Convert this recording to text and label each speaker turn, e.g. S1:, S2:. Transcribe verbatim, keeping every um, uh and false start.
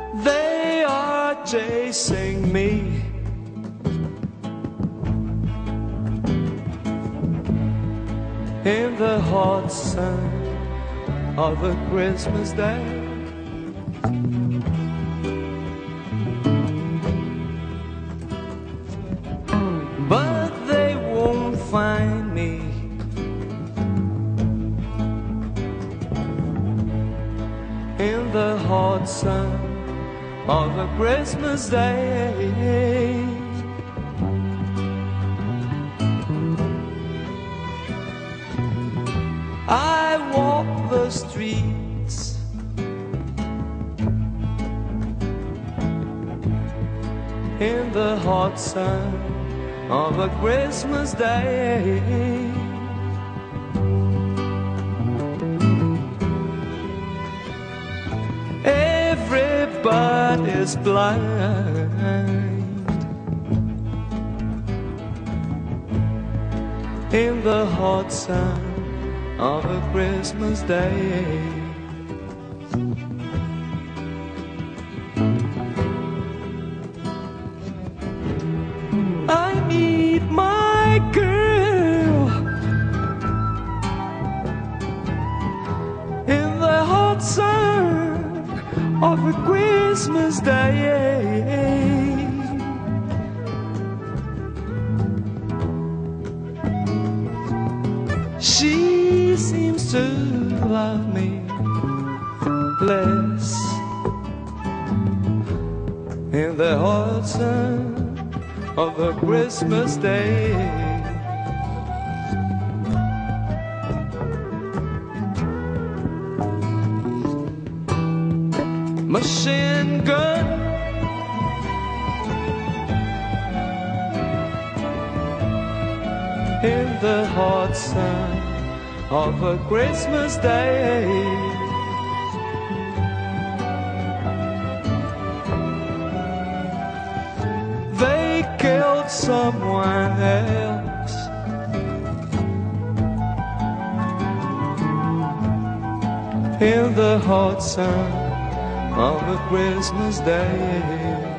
S1: They are chasing me. In the hot sun of a Christmas day, but they won't find me. In the hot sun of a Christmas day, I walk the streets in the hot sun of a Christmas day. Everybody's blind in the hot sun of a Christmas day. I meet my girl in the hot sun of a Christmas day. She seems to love me less in the hot sun of a Christmas day. Machine gun in the hot sun of a Christmas day. They killed someone else in the hot sun of a Christmas day.